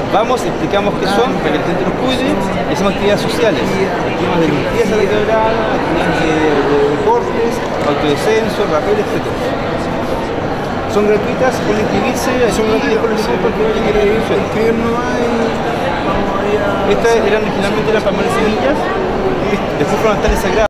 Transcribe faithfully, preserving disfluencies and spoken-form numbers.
Vamos, explicamos qué son, para que la gente los cuide, y hacemos actividades sociales. Actividades de limpieza de quebrada, actividades de, de deportes, autodescenso, rapel, etcétera. Son gratuitas, pueden inscribirse, son gratuitas por el centro que vayan a querer inscribirnos. Estas eran originalmente las palmeras semillas, después fueron tales sagradas.